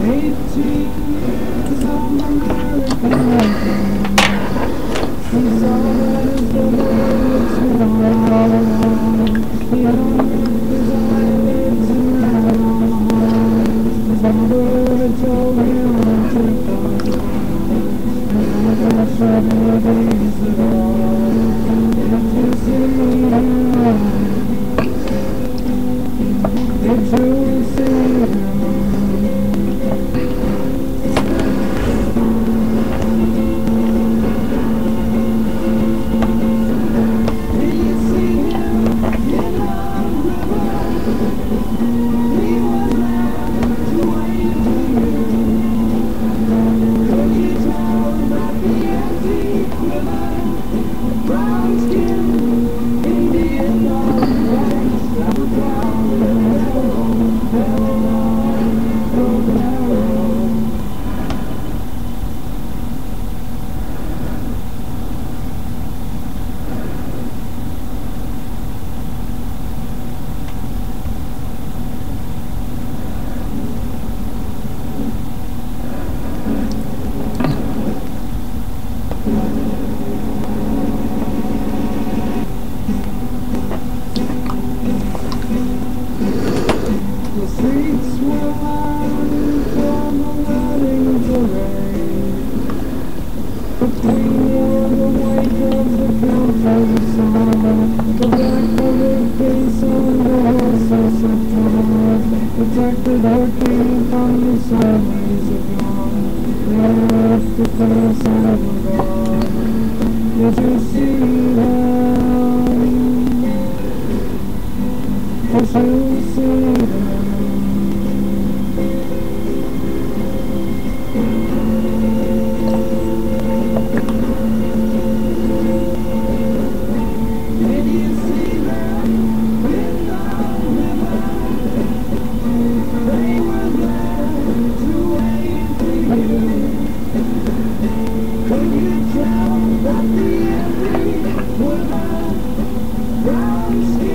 18 years of American life. He's always the words with all. He his eyelids and eyes. His mother told him to go. And several days ago, did you see him? Did you see him? The streets were lined from the wedding parade. The queen wore the white of the countess son. The black of her face on the horses of Troy protected her king from the sideways of dawn. They left the face of the God. Did you see them? Did you see them? Brown skin.